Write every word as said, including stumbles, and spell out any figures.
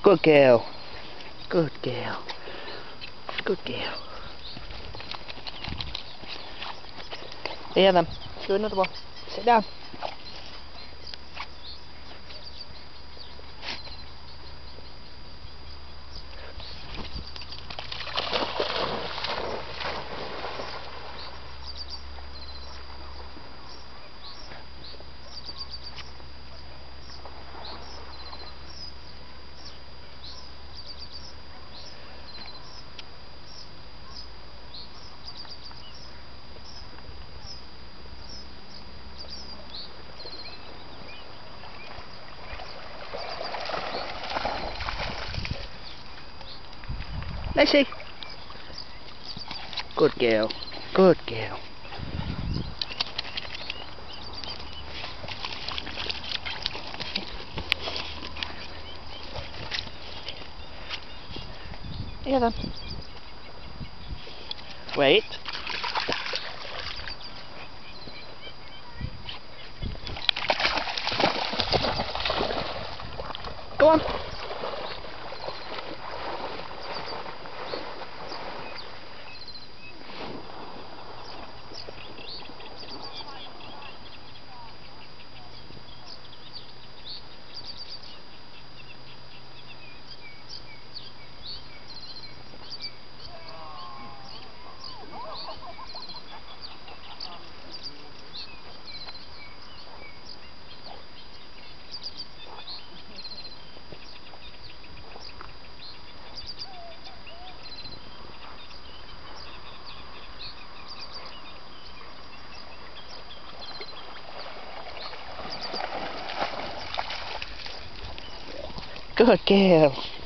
Good girl. Good girl. Good girl. Here then. Do another one. Sit down. Let's see. Good girl. Good girl. Here then. Wait. Go on. Good girl.